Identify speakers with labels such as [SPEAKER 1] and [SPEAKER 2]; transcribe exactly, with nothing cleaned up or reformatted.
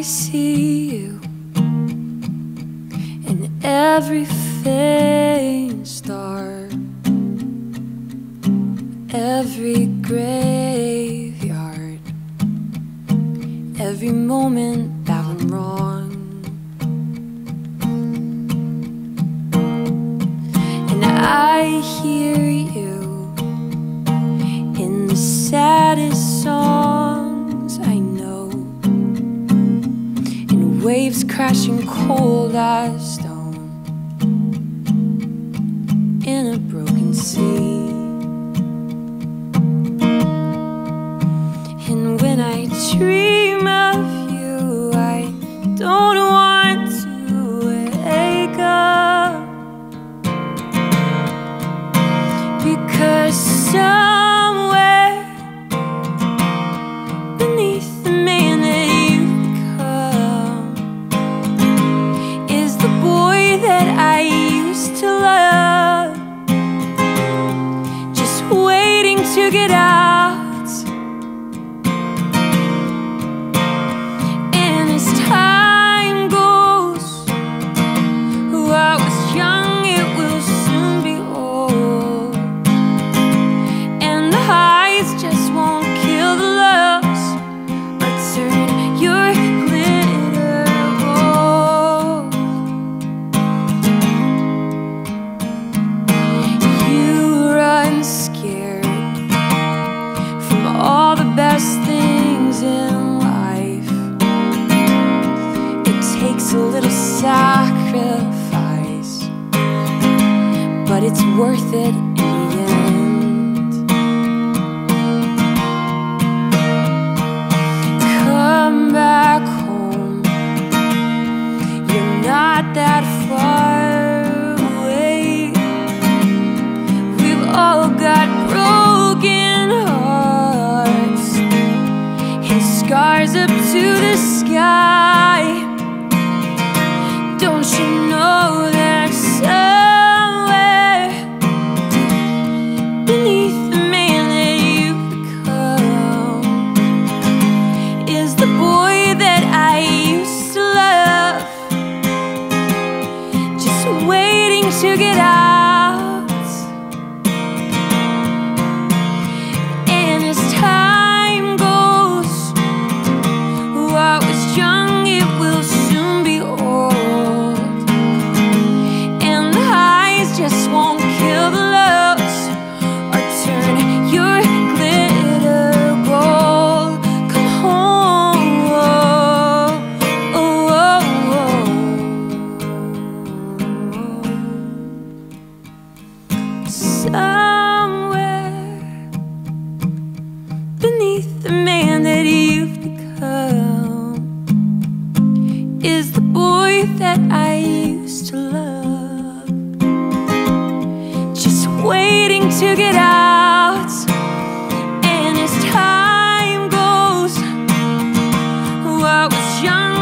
[SPEAKER 1] see you in every faint star, every graveyard, every moment that went wrong. And I hear you in the saddest songs I know, in waves crashing cold as stone in a broken sea. And when I dream of you, I don't want to wake up, because somewhere beneath the man that you've become is the boy that I used to love, just waiting to get out. And as time goes, who I was young, it will soon be old, and the highs just won't kill the lows or turn your glitter gold. You run scared from all the best things in life. It takes a little sacrifice, but it's worth it in the end. Come back home, you're not that far away. We've all got broken hearts and scars up to the sky. Don't you know that somewhere beneath the man that you've become is the boy that I used to love, just waiting to get out. And as time goes, who I was young, it will soon be old, and the highs just won't kill the lows or turn your glitter gold. Come home, oh, oh, oh, oh. Somewhere beneath the man that you've become is the boy that I used to love, just waiting to get out. And as time goes, oh, I was young.